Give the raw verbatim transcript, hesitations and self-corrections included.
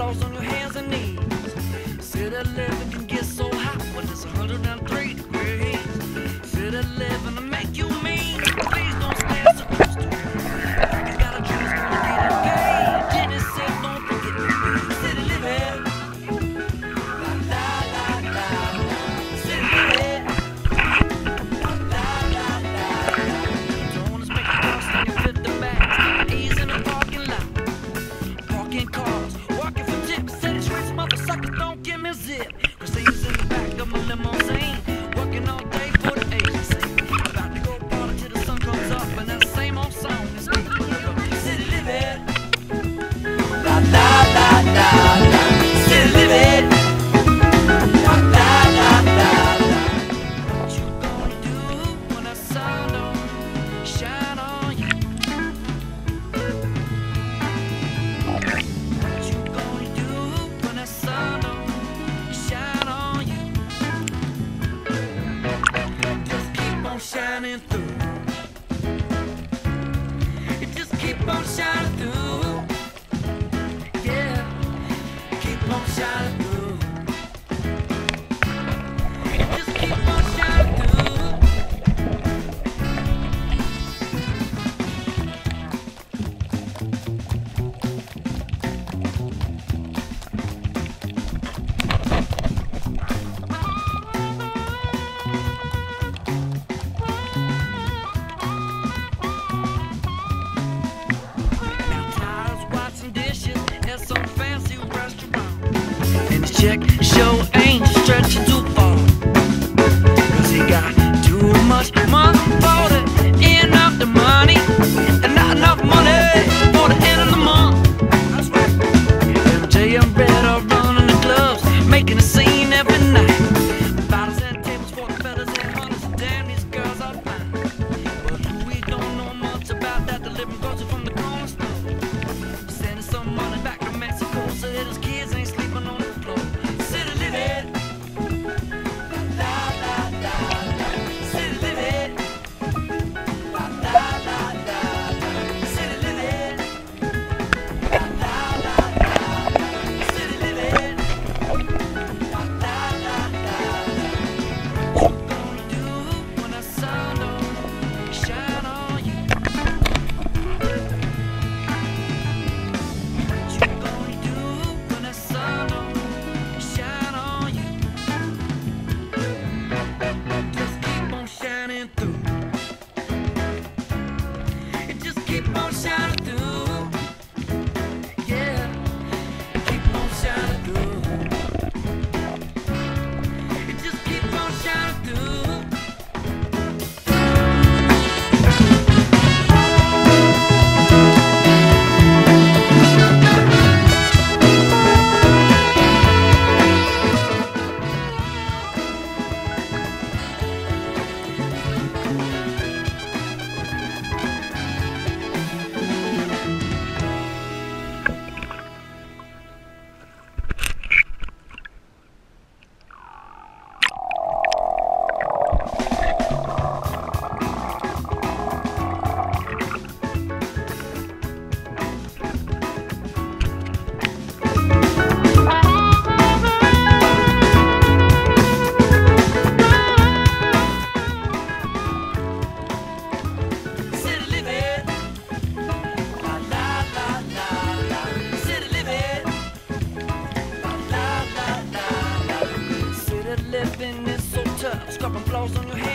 floors on your hands and knees. City living can get so hot when it's one hundred three degrees. City living to make you mean. Please don't stand so close to me. You gotta choose when you get paid. Jenny said don't forget to be city living. La la la la. City living. La la la la. Don't wanna spend your cost on your fifty bags. Ease in the parking lot. Parking cars. Walking for tips. City streets, motherfuckers don't give me zip. Cause they use in the back of my limousine. Working all day for the agency. About to go party till the sun comes up. And that same old song is me. City living. La la la la la. City living. La la la la la. What you gonna do when the sun don't shine on you? What you gonna do when the sun don't shine on you? Just keep on shining through. It just keep on shining through. Yeah, keep on shining through. It just keep on shining through. Now tires, washing dishes at some fancy restaurant. And his check show ain't stretching too far. Cause he got too much money for the end of the money. And not enough money for the end of the month. That's right. M J and Red are running the clubs, making a scene every night. Bottles and tables for the fellas and hunters. Damn, these girls are fine. But Louis don't know much about that. The living grocery from the corner store. Sending some money back to Mexico so that his kids ain't sleeping on the floor. City living. La la la la. City living. La la la la. City living. La la la la. City living. La la la la. What you gonna do when the sun don't shine on you? What you gonna do when the sun don't shine on you? Just keep on shining through. It just keep on shining through. Yeah, keep on shining through. It just keep on shining through. City living. La la la la la. City living. La la la la la. City living is so tough. Scrubbing floors on your hands.